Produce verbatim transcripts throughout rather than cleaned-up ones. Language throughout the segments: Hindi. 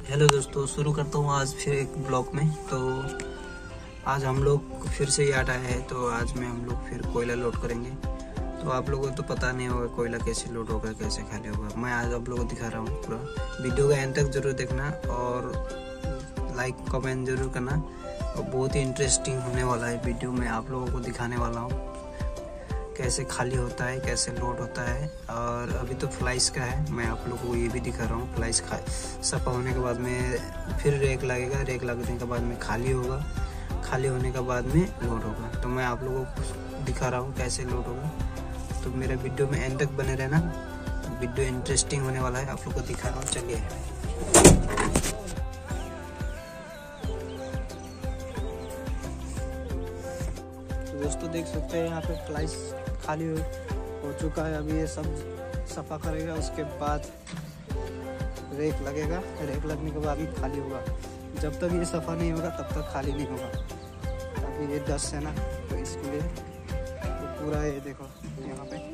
हेलो दोस्तों, शुरू करता हूँ आज फिर एक ब्लॉग में। तो आज हम लोग फिर से याद आया है, तो आज में हम लोग फिर कोयला लोड करेंगे। तो आप लोगों को तो पता नहीं होगा कोयला कैसे लोड होगा, कैसे खाली होगा। मैं आज आप लोगों को दिखा रहा हूँ पूरा। वीडियो का एंड तक जरूर देखना और लाइक कमेंट जरूर करना। और बहुत ही इंटरेस्टिंग होने वाला है वीडियो में, आप लोगों को दिखाने वाला हूँ कैसे खाली होता है, कैसे लोड होता है। और अभी तो फ्लाइस का है, मैं आप लोगों को ये भी दिखा रहा हूँ। फ्लाइस खा सफा होने के बाद में फिर रेक लगेगा, रेक लगने के बाद में खाली होगा, खाली होने के बाद में लोड होगा। तो मैं आप लोगों को दिखा रहा हूँ कैसे लोड होगा। तो मेरे वीडियो में एंड तक बने रहना, वीडियो इंटरेस्टिंग होने वाला है, आप लोग को दिखा रहा हूँ। चलिए तो दोस्तों देख सकते हैं यहाँ पे फ्लाइस खाली हो चुका है। अभी ये सब सफा करेगा, उसके बाद रेक लगेगा, रेक लगने के बाद ही खाली होगा। जब तक ये सफा नहीं होगा तब तक खाली नहीं होगा। अभी ये दस है ना, तो इसके लिए तो पूरा ये देखो यहाँ पे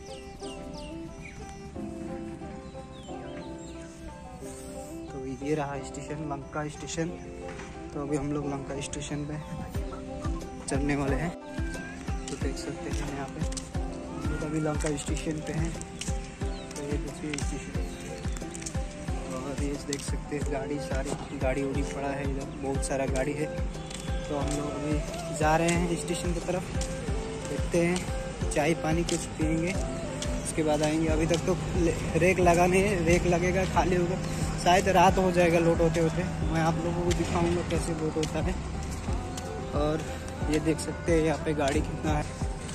तो ये रहा स्टेशन, लंका स्टेशन। तो अभी हम लोग लंका स्टेशन पे चलने वाले हैं। तो देख सकते हैं यहाँ पे हम लोग अभी लंका स्टेशन पे हैं। तो ये दूसरी स्टेशन और ये देख सकते हैं गाड़ी, सारी गाड़ी उड़ी पड़ा है इधर, बहुत सारा गाड़ी है। तो हम लोग अभी जा रहे हैं स्टेशन की तरफ, देखते हैं चाय पानी कुछ पियेंगे, उसके बाद आएंगे। अभी तक तो रेक लगा नहीं है, रेक लगेगा खाली होगा, शायद रात हो जाएगा लोड होते होते। मैं आप लोगों को दिखाऊंगा कैसे लोड होता है। और ये देख सकते हैं यहाँ पे गाड़ी कितना है,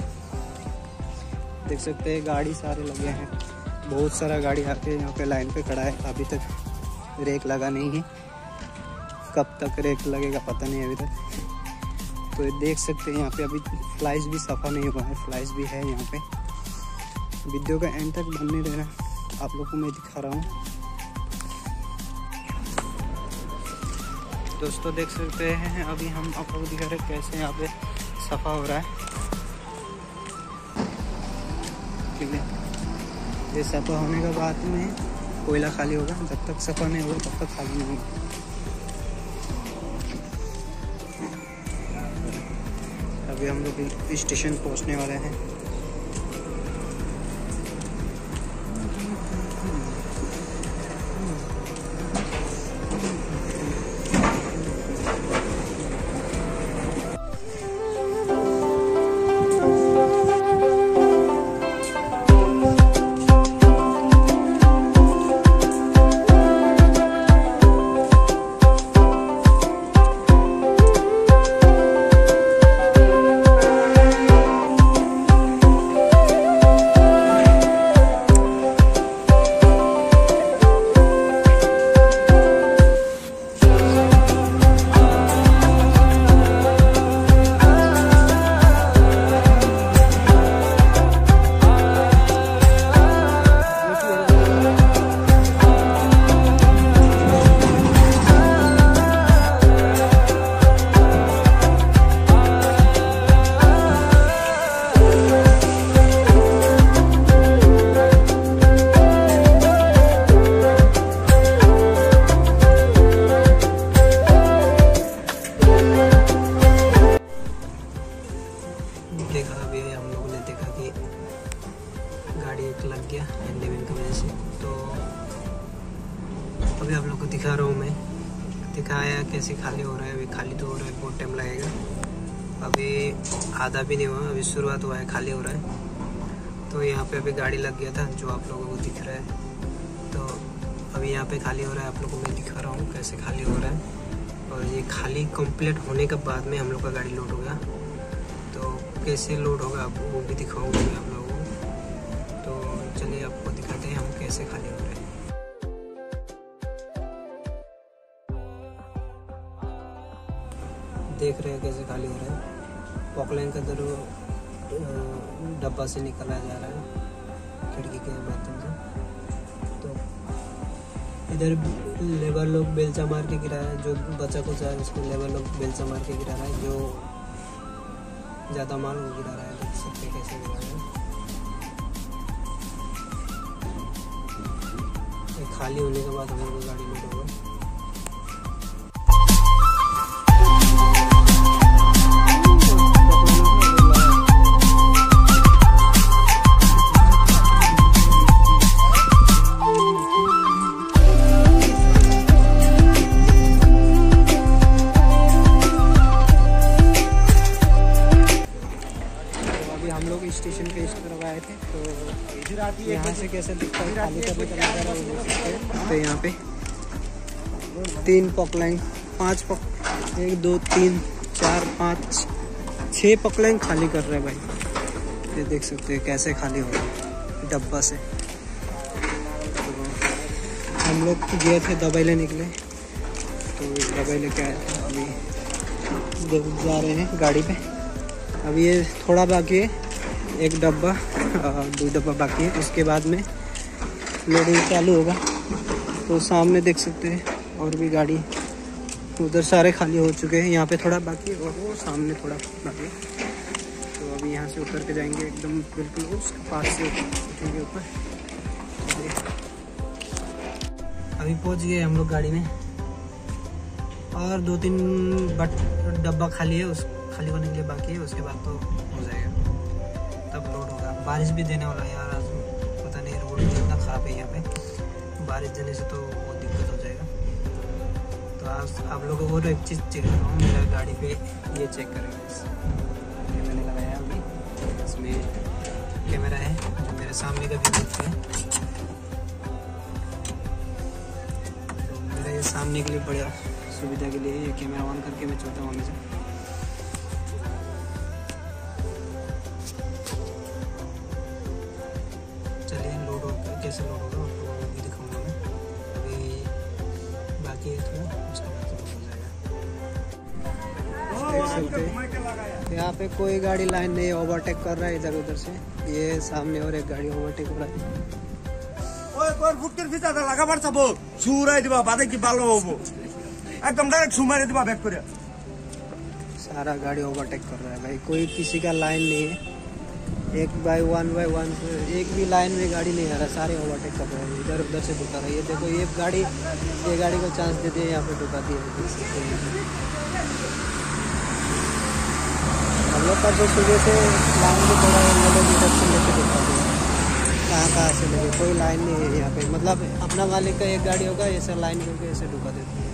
देख सकते हैं गाड़ी सारे लगे हैं, बहुत सारा गाड़ी आके यहाँ पे लाइन पे खड़ा है। अभी तक रेक लगा नहीं है, कब तक रेक लगेगा पता नहीं अभी तक। तो ये देख सकते हैं यहाँ पे अभी फ्लाइस भी सफा नहीं हुआ है, फ्लाइस भी है यहाँ पे। वीडियो का एंड तक बनने देना, आप लोग को मैं दिखा रहा हूँ। दोस्तों देख सकते हैं अभी हम आप लोग दिखा रहे हैं कैसे यहाँ पे सफा हो रहा है। ठीक है, ये सफा होने के बाद में कोयला खाली होगा, जब तक सफा नहीं होगा तब तक खाली नहीं होगा। अभी हम लोग स्टेशन पहुँचने वाले हैं। देखा अभी हम लोगों ने देखा कि गाड़ी एक लग गया हैंडलिंग की वजह से। तो अभी आप लोग को दिखा रहा हूँ मैं, दिखाया कैसे खाली हो रहा है। अभी खाली तो हो रहा है, बहुत टाइम लगेगा। अभी आधा भी नहीं हुआ, अभी शुरुआत हुआ है, खाली हो रहा है। तो यहाँ पे अभी गाड़ी लग गया था जो आप लोगों को दिख रहा है। तो अभी यहाँ पे खाली हो रहा है, आप लोगों को मैं दिखा रहा हूँ कैसे खाली हो रहा है। और ये खाली कंप्लीट होने के बाद में हम लोग का गाड़ी लोड होगा। तो कैसे लोड होगा आप वो भी दिखाऊंगा मैं आप लोगों को। तो चलिए आपको दिखाते हैं हम कैसे खाली हो रहे हैं। देख रहे हैं कैसे खाली हो रहा है। पॉकलाइन का दर डब्बा से निकला जा रहा है खिड़की के माध्यम से। तो इधर लेबर लोग बेलचा मार के गिरा है, जो बचा कुछ है उसको लेबर लोग बेलचा मार के गिरा रहा है। जो ज़्यादा माल वो गिरा रहा है, देख सकते कैसे गिरा रहा है। खाली होने के बाद हम लोग गाड़ी लोड होगा। यहाँ से कैसे दिखता है खाली करने का नज़ारा वो देख सकते हैं। तो यहाँ पे तीन पॉकलाइन पांच पॉक एक दो तीन चार पाँच छः पॉकलाइन खाली कर रहे हैं भाई। ये देख सकते हैं कैसे खाली हो रहा है डब्बा से। तो हम लोग गए थे दवाई लेने के लिए, तो दवाई लेके आए थे। अभी जा रहे हैं गाड़ी पे। अभी ये थोड़ा बाकी है, एक डब्बा दो डब्बा बाकी है, उसके बाद में लोडिंग चालू होगा। तो सामने देख सकते हैं और भी गाड़ी, उधर सारे खाली हो चुके हैं, यहाँ पे थोड़ा बाकी है और वो सामने थोड़ा बाकी है। तो अभी यहाँ से उतर के जाएंगे एकदम बिल्कुल उसके पास से उठेंगे ऊपर। अभी पहुँच गए हम लोग गाड़ी में और दो तीन बट डब्बा खाली है, उस खाली होने के लिए बाकी है, उसके बाद तो हो जाएगा, तब लोड होगा। बारिश भी देने वाला है यार आज, पता नहीं रोड कितना ख़राब है यहाँ पे, बारिश देने से तो बहुत दिक्कत हो जाएगा। तो आज आप लोगों को और एक चीज़ चेक कर रहा हूँ, मेरा गाड़ी पे ये चेक करेंगे। ये मैंने लगाया अभी, इसमें कैमरा है जो मेरे सामने का भी दिखता है। तो मेरा ये सामने के लिए बढ़िया सुविधा के लिए ये कैमरा ऑन करके मैं चलता हूँ हमेशा। चलिए लोड होगा, कैसे लोड होगा आपको भी दिखाऊंगा मैं। अभी बाकी है थोड़ा, उसके बाद लोड हो जाएगा। देख सकते हैं यहाँ पे कोई गाड़ी लाइन नहीं ओवरटेक कर रहा है इधर उधर से। ये सामने और एक गाड़ी ओवरटेक हो रहा है। एकदम डायरेक्ट सुमारे दिबा बैक करे। सारा गाड़ी ओवरटेक कर रहा है भाई, कोई किसी का लाइन नहीं है। एक बाय वन बाय वन एक भी लाइन में गाड़ी नहीं आ रहा, सारे ओवरटेक कर रहे हैं, इधर उधर से ढुका रहा है। ये देखो ये गाड़ी ये गाड़ी को चांस देते हैं, यहाँ पे ढुकाती है। हम लोग परसों सुबह से लाइन में थोड़ा लोग इधर से लेके ढुकाते हैं, कहाँ कहाँ से लेके, कोई लाइन नहीं है यहाँ पे। मतलब अपना मालिक का एक गाड़ी होगा, ऐसे लाइन करके ऐसे ढुका देते हैं।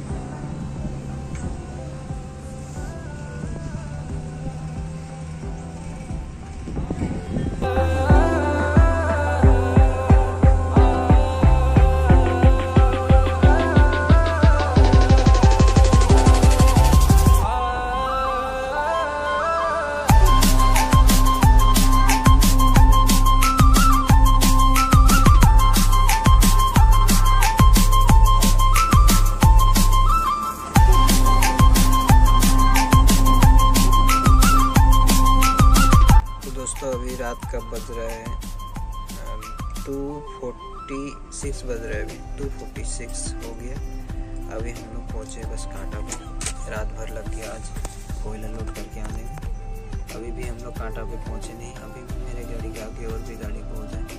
दोस्तों अभी रात का बज रहा है टू फोर्टी सिक्स बज रहा है, अभी टू फोर्टी सिक्स हो गया। अभी हम लोग पहुँचे बस कांटा पे। रात भर लग गया आज कोयला लोड करके आने में। अभी भी हम लोग कांटा पे पहुँचे नहीं, अभी मेरे गाड़ी के आगे और भी गाड़ी पहुँच जाए।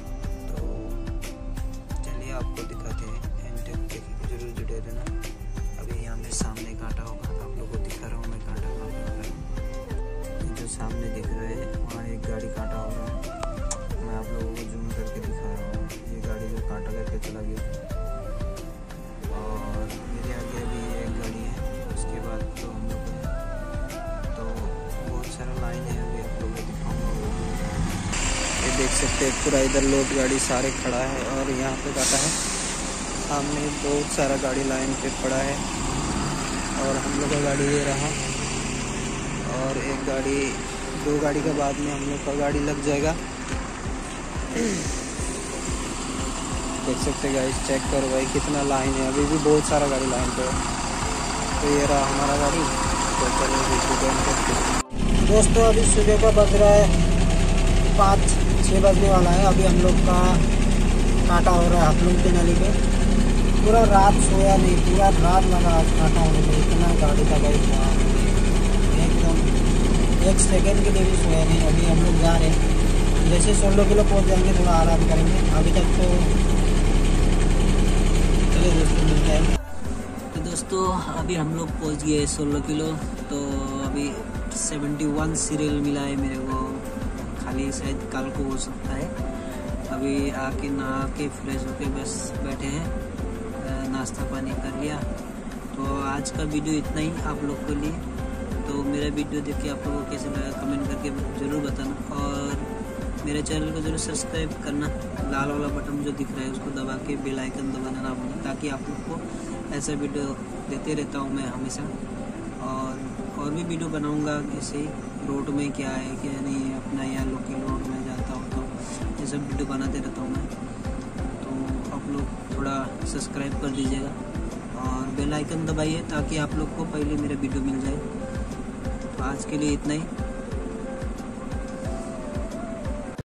तो चलिए आपको दिखाते हैं, एंड तक जरूर जुड़े रहना। अभी यहाँ मेरे सामने कांटा होगा, आप लोग को दिखा रहा हूँ मैं कांटा कहाँ पे हो रहा है। जो सामने दिख रहा है वहाँ एक गाड़ी कांटा हो रहा है, मैं आप लोगों को जूम करके दिखा रहा हूँ। ये गाड़ी जो कांटा करके चला गया, और मेरे आगे भी एक गाड़ी है, उसके बाद तो हम लोग तो बहुत सारा लाइन है। अभी आप लोगों को दिखाऊंगा। ये देख सकते हैं पूरा इधर लोड गाड़ी सारे खड़ा है और यहाँ पे काटा है। सामने बहुत सारा गाड़ी लाइन पे पड़ा है और हम लोग का गाड़ी ये रहा, और एक गाड़ी दो गाड़ी के बाद में हम लोग का गाड़ी लग जाएगा। देख सकते गाइस, चेक करो भाई कितना लाइन है, अभी भी बहुत सारा गाड़ी लाइन पे है। तो ये रहा हमारा गाड़ी। तो चलो करते। दोस्तों अभी सुबह का बज रहा है पाँच छः बजने वाला है। अभी हम लोग का कांटा हो रहा है हाथलूम के नाली पे। पूरा रात सोया नहीं, पूरा रात लगा आज कांटा होने में, इतना गाड़ी का गाड़ी था एकदम, एक सेकेंड के लिए भी सोया नहीं। अभी हम लोग जा रहे हैं, जैसे सोलह किलो पहुँच जाएंगे थोड़ा आराम करेंगे। अभी तक तो चलिए दोस्तों मिलते हैं। तो दोस्तों अभी हम लोग पहुँच गए सोलह किलो। तो अभी सेवेंटी वन सीरियल मिला है मेरे को, खाली शायद कल को हो सकता है। अभी आके नहा के फ्रेश होके बस बैठे हैं, नाश्ता पानी कर लिया। तो आज का वीडियो इतना ही आप लोग के लिए। तो मेरा वीडियो देख के आप लोगों को कैसे लगा कमेंट करके ज़रूर बताना, और मेरे चैनल को जरूर सब्सक्राइब करना, लाल वाला बटन जो दिख रहा है उसको दबा के बेल आइकन दबाना ना भूलें, ताकि आप लोग को ऐसा वीडियो देते रहता हूँ मैं हमेशा। और और भी वीडियो बनाऊँगा ऐसे रोड में क्या है क्या नहीं है, अपना यहाँ लोकल रोड में जाता हूँ तो ये सब वीडियो बनाते रहता हूँ मैं। तो आप लोग थोड़ा सब्सक्राइब कर दीजिएगा और बेल आइकन दबाइए ताकि आप लोग को पहले मेरा वीडियो मिल जाए। तो आज के लिए इतना ही।